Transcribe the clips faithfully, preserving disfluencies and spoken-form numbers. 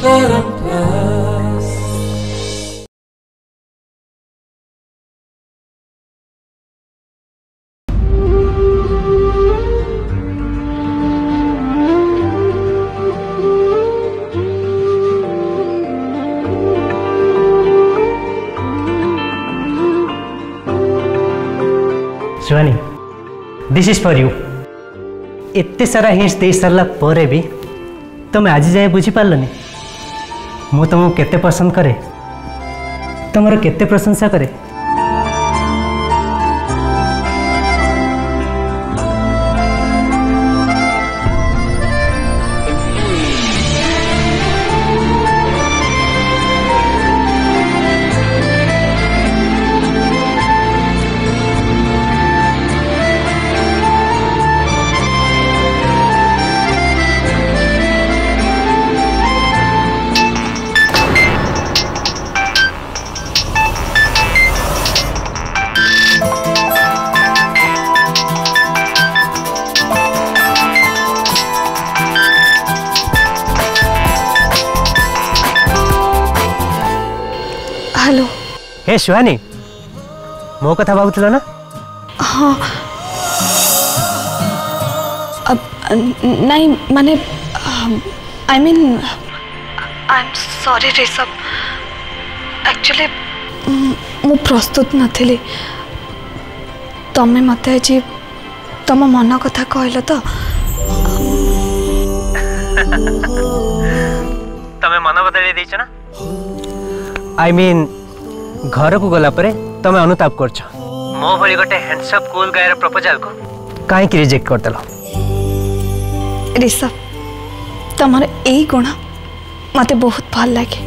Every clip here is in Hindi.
Shivani, this is for you. एते सारा हिंट्स दे सारा पर भी तुम आज जाए बुझी पारलनी मु तुमको केते पसंद करे, तुमर केते प्रशंसा करे। हेलो। हे शिवानी, मो कथा भावुल ना? हाँ। अब नहीं माने I mean I am sorry Rishabh, actually मु प्रस्तुत नथिली। तमे मते आज तम मन कथा कहल तो तमे मन बदल देछ ना? आई मीन घर को गला परे तमे अनुताप करछ मो भली गोटे हैंडसम कूल गायर प्रपोजल को काहे कि रिजेक्ट कर देलो? ऋषभ, तमर एई गुण मते बहुत भल लागे।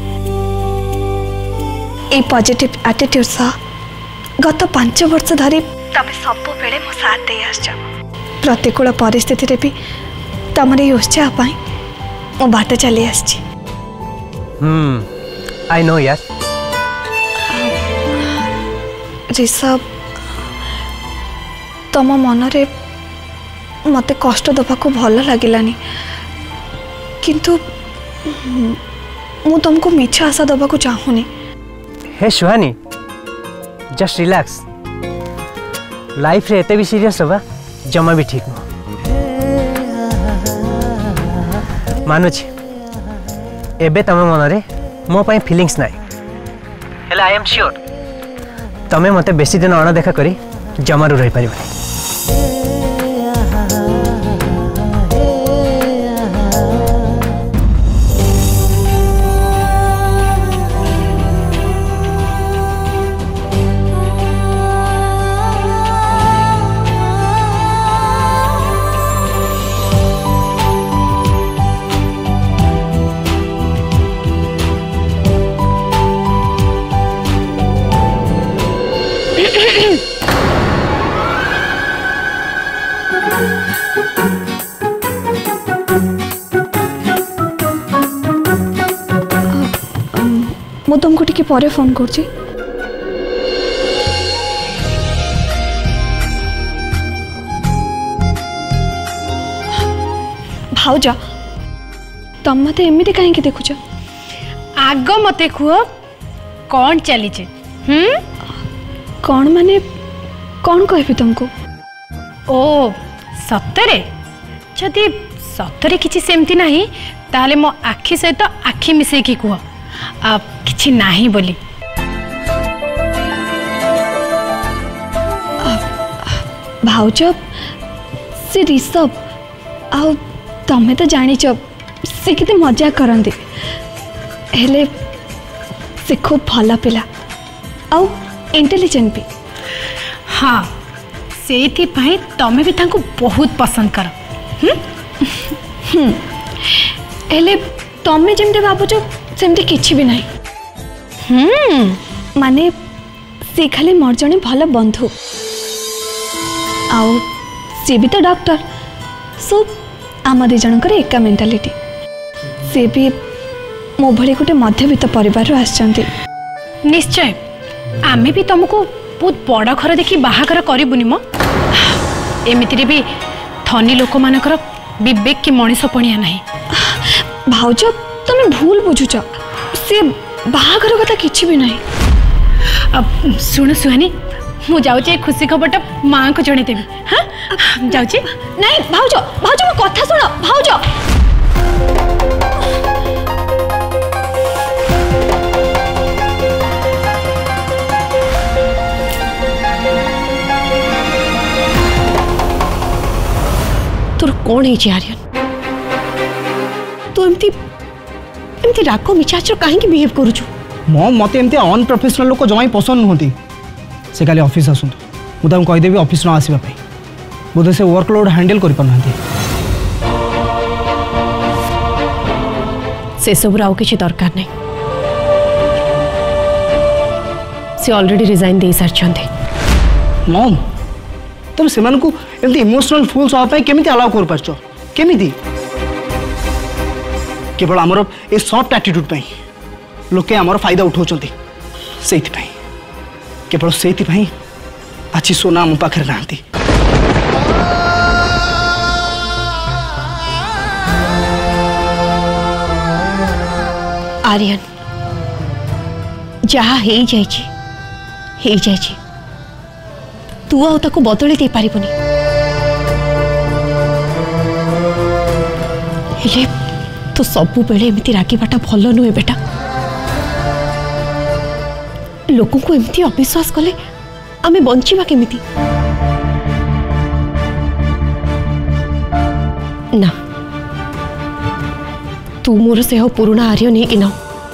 ए पॉजिटिव एटीट्यूड सा गत पांच वर्ष धरी तमे सब बेले मो साथ दे आछ। प्रतिकूल परिस्थिति रे भी तमरे ई उत्साह पाई मो बाट चली आछ। हम्म आई नो यार। ऋषभ, तम मनरे मते कष्ट दबाको भल लागिलानी, किंतु मु तुमको मिछा आशा दबाको चाहूनी। हे शिवानी, जस्ट रिलैक्स। लाइफ रे एते भी सीरियस होबा जमा भी ठीक न। मानुछि एबे तम मनरे मो पाई फीलिंग्स नाइ, हेला आई एम श्योर तमे मते बेसी दिन अणदेखा करी जमारू रही पारिबनी। मु तुमको टिके परे फोन करछि। भाउज, तम मते एमिति काहे कि देखुछ? आग मते खुओ कौन चली छे? हम कौन माने कौन कहबी तुमको? ओ सतरे? जदि सतरे किछि सेमति नाही ताले मो आखि सहित आखि मिसे की कुह अब किछि नाही बोली। भाउज, से ऋषभ आउ तमे तो जानिच से केते मजा करंदी, हेले से खूब भला पिला आउ इंटेलिजेंट भी। हाँ, सेथि पई तमे भी तांको बहुत पसंद कर। हम हेले तमे जेमते भाबुच सेमते किछि भी नाही। हम माने से खाली मोर जने भला बंधु आउ से भी तो डॉक्टर। सो आम दी जनकर एका मेंटालिटी। से भी मो भली गोटे मध्यवित्त परिवार आछंती। निश्चय आमे भी तुमको बहुत बड़ घर देखि बाहागर करिबुनी मो। एमितिरे भी धनी लोक मानकर विवेक की मनीष पणिया नहीं। भाउज तुम भूल बुझुच से बाहागर कथा किछि भी नहीं। अब सुन सुहानी मु जाऊँ खुशी खबरटा माँ को जन देवी। हाँ जाऊँ नहीं भाउज भाउज मो कथा सुन भाउज। तोर कौन है आर्यन तू एमती एमती राग मिछाचर कहीं बिहेव करुचु। मम मत एमती अनप्रोफेशनल लोक जमा पसंद नुहति। से काली ऑफिस आसतु मुझे कहीदेवी ऑफिस न आसवाई बोधे से वर्कलोड हैंडल कर पाना। से सब आउ किसी दरकार नहीं से ऑलरेडी रिजाइन दे सारी। मम तुम से एमती इमोशनल फुल्स होगापी केमी अलाउ कर पार्छ केमी केवल आमर ए सफ्ट एटीट्यूड लोके आमर फायदा उठाउछन्ति से केवल से आज सोना आम पाखे ना। आर्यन जहा हे जाइछि हे जाइछि तू आउ ताको बदली दे पारिबनी। हेले तो सबु बेले एमती रागिबाटा भल नुहे बेटा। लोक को एमती अविश्वास कले आमे बंचिबा केमिति ना। तू मोर से पुराना आर्यन है कि ना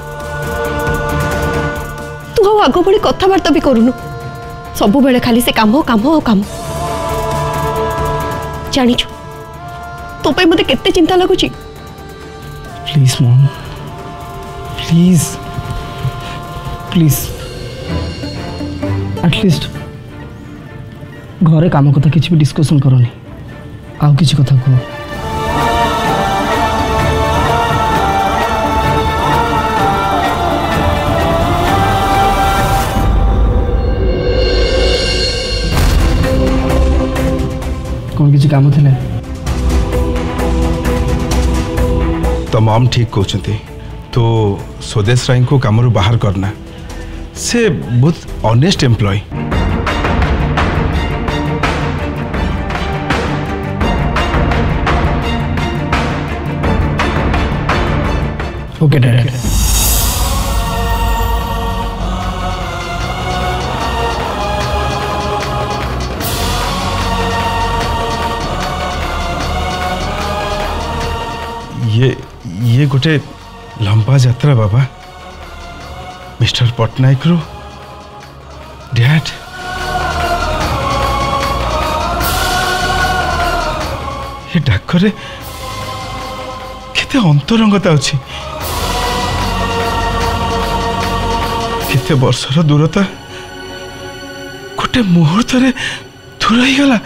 तू आउ आग भली कथबार्ता भी करूनु सबु बेले खाली से काम काम काम। जानिछु तो पे मते केते चिंता लागुची। Please mom please please at least घरे काम कथा किसी भी डिस्कशन करनी आउ किसी कथा कह। कौन किसी काम थे तो मम ठीक कहते तो स्वदेश राय को काम बाहर करना से बहुत ऑनेस्ट एम्प्लॉय। ओके डैड ये ये गोटे लंबा यात्रा बाबा मिस्टर पट्टनायक रो डैड। ये डाकरे केते अंतरंगता अच्छी केते वर्षर दूरता गोटे मुहूर्त दूर ही गला।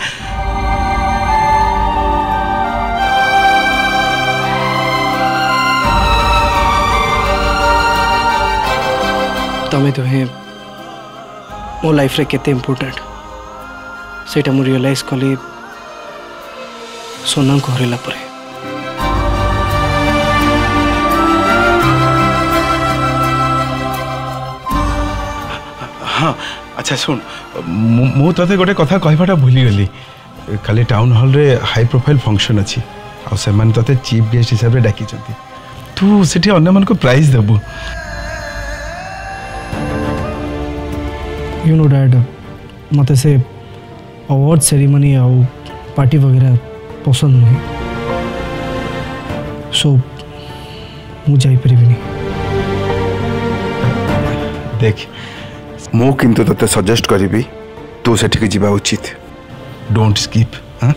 तमें तो है मो लाइफ रे केते इम्पोर्टेंट सेटा मु रियलाइज कली सोना को हरेला परे। हाँ अच्छा सुन मु तते गोटे कथा कहवाटा भूली गली। काली टाउन हॉल रे हाई प्रोफाइल फंक्शन अच्छी आ से माने तते चीफ गेस्ट हिसाब रे डाकी चंती तू सेठी अन्य मन को प्राइज देबू। यू नो डैड मत से अवार्ड सेरेमनी आउ पार्टी वगैरह पसंद नहीं सो मु जाई परिबिनी। देख मु किंतु तते सजेस्ट करिबी तू सेठी जीवा उचित। Don't skip. हाँ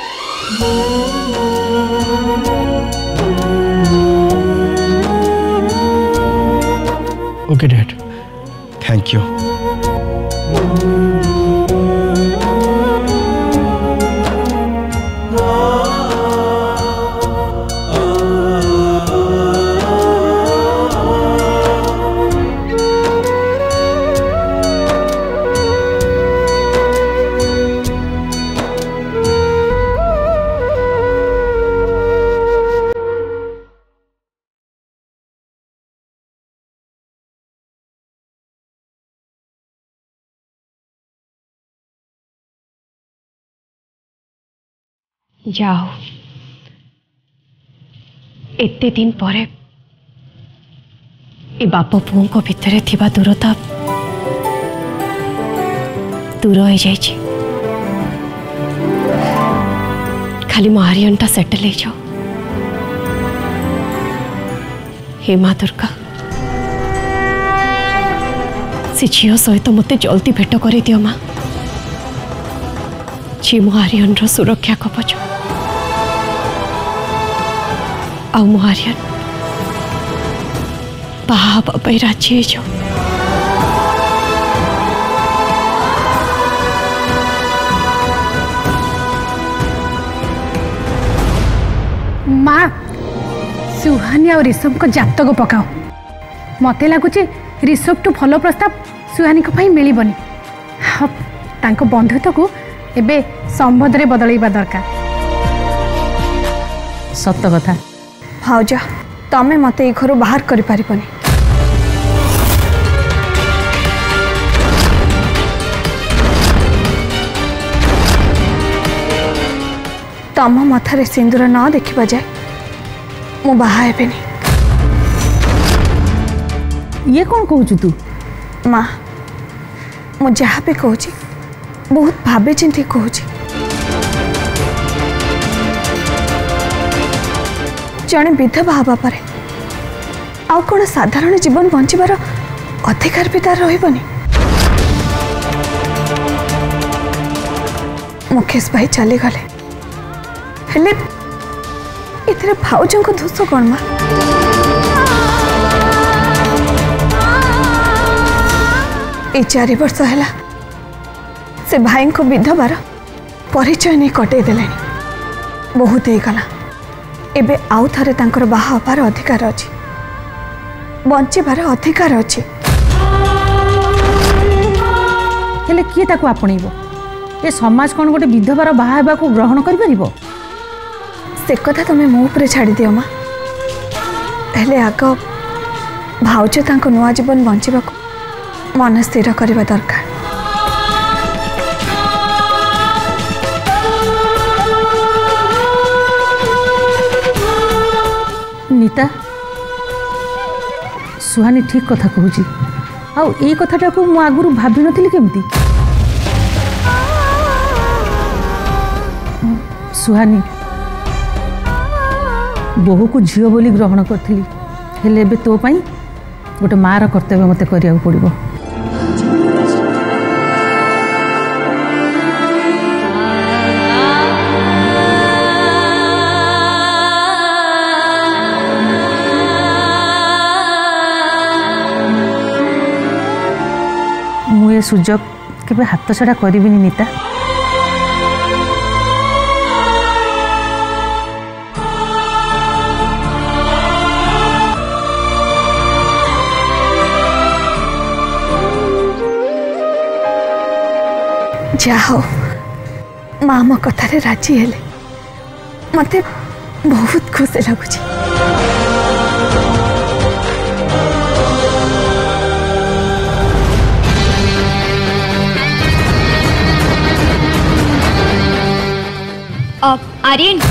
ओके डैड थैंक यू। जाओ एते दिन परे ए बाप पुओं को भितरे थिबा दूरता दूर हो जाइए। खाली मो आर्यनटा सेटल हो जाओ। हे माँ दुर्गा से झील सहित मत जल्दी भेट कर दियो माँ। जी मो आर्यन रो सुरक्षा कवच आ मो आर्यन बाहा बाबा राजी हो जाओ। माँ सुहानी और ऋषभ को जातक पकाओ। मत लगुच ऋषभ टू भल प्रस्ताव सुहानी को मिलबनी। तांको बंधुत्व को एबे संबंध में बदलैबा दरकार। सत कथा भाउजा तमें मत ए घर बाहर कर पारिबनी। तम मथारे सिंदूर न देखा जाए मु बाहा हेबेनी। ये कौन कहू तू? माँ मु जहाँ भी कहूँ बहुत भावे चिंती कहूँ। जड़े विधवा हवा पर आउ कौन साधारण जीवन बंचार अधिकार भी तार रही। मुकेश भाई चली गले हेले इतने भाउजों को दोष कौन माँ? ए चार वर्ष है से भाई को विधवार परिचय नहीं कटे देले। बहुत ही गला एबे आउ थरे तांकर बाहा हबार अधिकार अछि, बंचिबार अधिकार अछि। हेले किए ताको आपणैबो? ए समाज कोन गोटे विधवार बाहा हेबा को ग्रहण करि परिबो? से कथा तुम मो उपरे छाड़ी दियो माँ। हेले आग भाउज तांको नुआ जीवन बंचिबा को मन स्थिर करबा दरकार। नीता सुहानी ठीक कथा कहूची। आउ ए कथाटा को मु आगुरु भाबी नथिली केमती। सुहानी बहु को झील बोली ग्रहण करी हेले एबे तो पाई गोटे मार कर्तव्य मते करिया पड़िबो। मु ए सुजोग केबे हाथ छड़ा करिबिनी नीता। जाओ माँ मो कथारे राजी हेले मते बहुत खुशी लगुच। आर्यन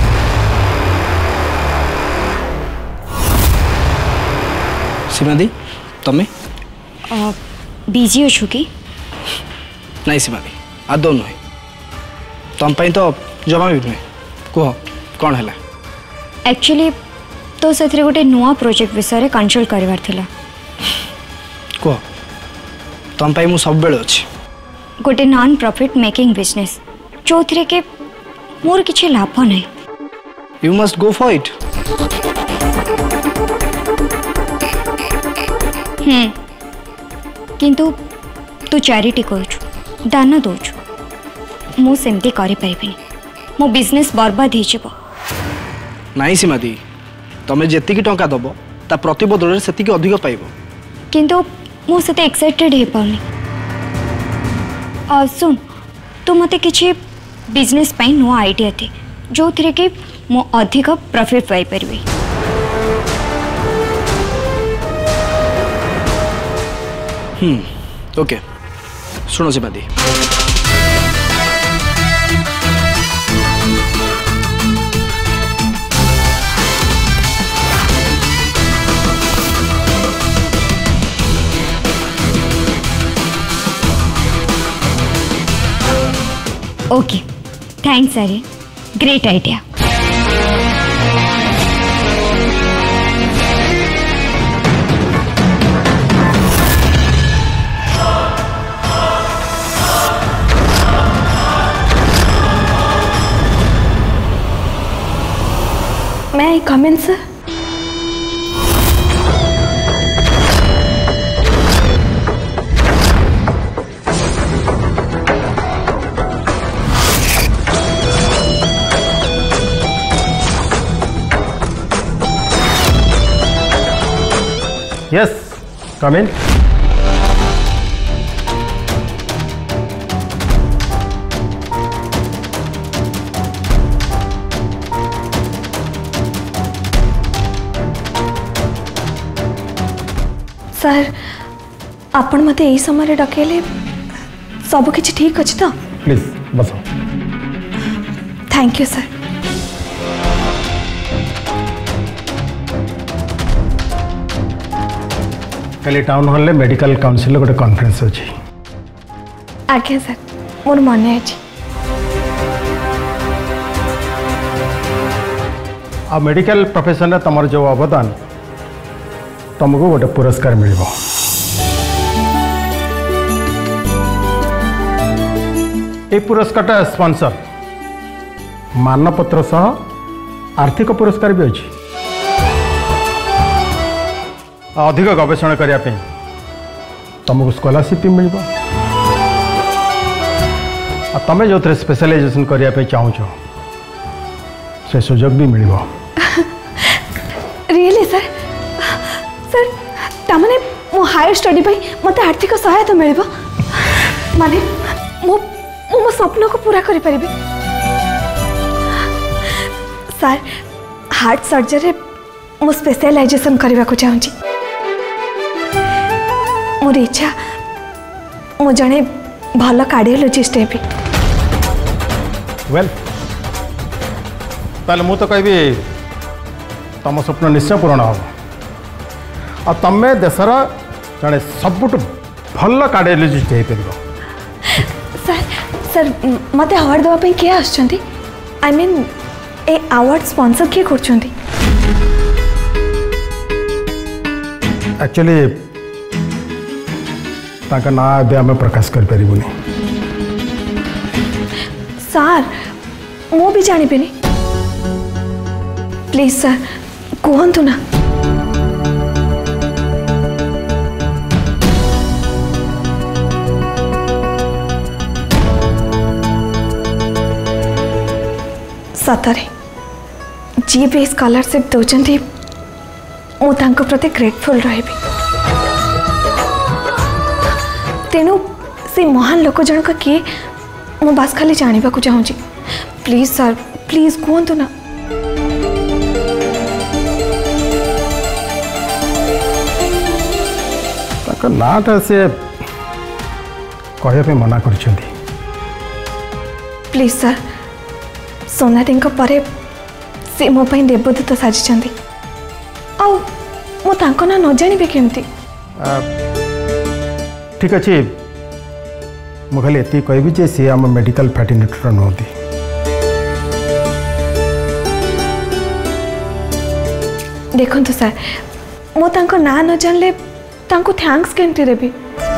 सीमा दी तमें बिजी अच्छु कि? नहीं सीमा दी आदौ नुहे तुम तो जमा भी नुहे। कह कौन है? एक्चुअली तो से गोटे नुआ प्रोजेक्ट विषय कनसल्ट करार थिला। कह तुम मु सब बेले अच्छी। गोटे नॉन प्रॉफिट मेकिंग बिजनेस जो थे के मोर किछि लाभ नहीं। You must go for it. हम्म किंतु तू चैरिटी करूछु, दान दौचु। मु सेमती करि परिबिनी, मो बिजनेस बर्बाद हो जिवो। नहीं सीमा दी तमें जेतिकी टंका दबो ता प्रतिबदल रे सेतिकी अधिक पाइबो। किंतु मु सेते एक्साइटेड हे पाउनी। आ सुन तू मते किछि बिजनेस पाई नुआ आइडिया थी जो थे कि मो अधिक प्रॉफिट पाई परिबी। हम्म ओके सुनो Seema di okay thanks Aryan, great idea. May I come in, sir? Yes, come in. Sir आपण मते यही समय डकेले सब किछि ठीक अछि तो? प्लीज बसो। Thank you sir. कल टाउन हॉल मेडिकल काउंसिल गोटे कॉन्फ्रेंस अच्छी। आज्ञा सर, मोर मन अछि। आ मेडिकल प्रोफेशन रे तमर जो अवदान तुमको गोटे पुरस्कार मिलिबो। ए पुरस्कार स्पॉन्सर मानपत्र सह आर्थिक पुरस्कार भी अच्छी। अधिक गवेषणा करने तुमको स्कॉलरशिप भी मिल। तुम जो स्पेशलाइजेशन करने चाहूँ से सुजोग भी मिल। रियली सर सर तमने मो हायर स्टडी पे मते आर्थिक सहायता मिल माने मो मो स्वप्न को पूरा करि परिबे। सर हार्ट सर्जरी मो स्पेशलाइजेशन करने को चाहूँगी। मोर इच्छा मो जड़े भल कार्डियोलॉजिस्ट हेबी। वेल ताले मु तो कहबी तुम स्वप्न निश्चय पूरण हम। आ तमे देशर जड़े सबुठ भल कार्डियोलॉजिस्ट हो पार। सर सर मते अवार्ड देवा पे किए आछंती? I mean a award sponsor किए करछंती? एक्चुअली ताका ना अभी आम प्रकाश कर पारिबुनी। सर मु भी जानी पेनी। प्लीज सर कहतु ना। सतरे जी भी स्कॉलरशिप दौरान मुझे प्रति ग्रेटफुल रही। तेणु से महान लोक जनक किए मु बास खाली जाना चाहूँगी। प्लीज सर प्लीज कहतु ना। नाटा से कहने मना कर। प्लीज सर सोनारी परे से मो पाई देवदूत साजिଛନ୍ତି। आउ मो तांको ना न जानिबे केमती? ठीक अच्छे मु खाली एति कहबी जे सी आम मेडिकल फैटिनेटर नुहति। देखंतु सर मो तांको ना न जानले तांको थैंक्स केमती देबी?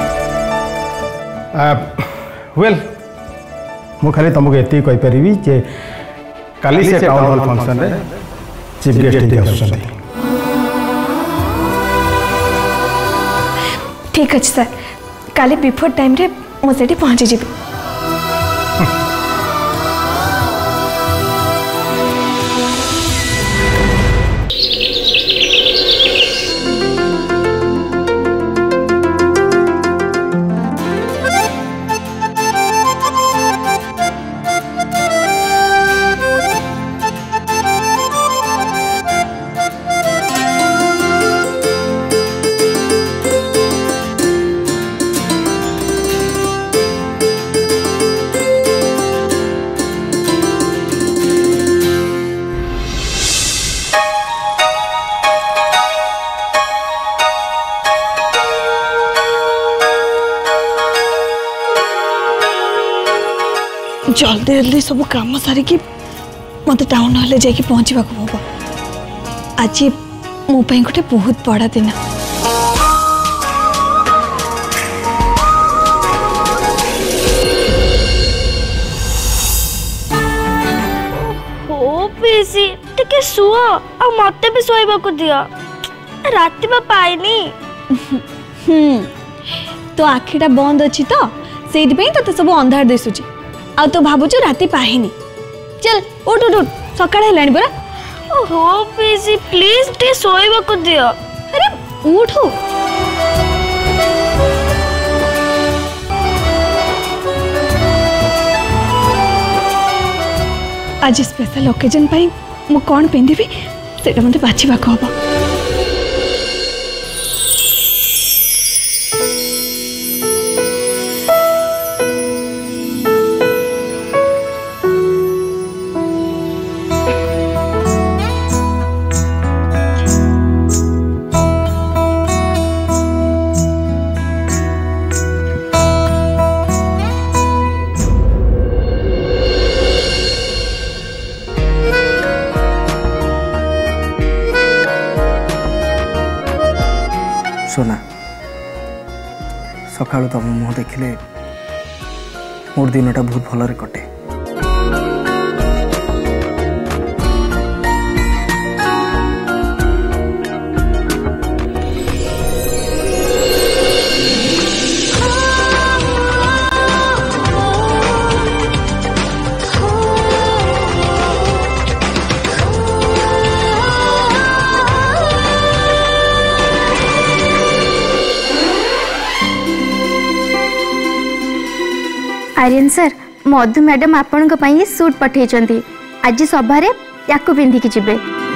वेल मु खाली तुमको एति कहि परिबी जे काली से टाउन हॉल फंक्शन रे चीफ गेस्ट के आछंती। ठीक अच्छे सर काली बिफोर टाइम रे मो सेठी पहुंची जीबी। जल्दी जल्दी सब काम सारिकी मत टाउन हॉल जाके पहुँचवा हम आज मो गोटे बहुत बड़ा दिन। टिके सुओ आ मते भी सोइबा को दियो राति बा पाइनी। हम्म तो आखिटा बंद अच्छी तो से तो सब अंधार दिशुची आ तो भावुच राति पाहिनी। चल उठ उठ उठ सकाळ हेलाणी बरा। ओहो पीसी प्लीज टे सोइबा को दियो। अरे उठ आज स्पेशल ओकेजन पाई मु कौन पिंधिबी सेटा मते बाछिबा को हबो। सोना सका तुम मुह देखिले मोर दिनटा बहुत भलरे कटे। आर्यन सर मधु मैडम आपण सूट पठे आज सभारे या पिंधिकी जीवे।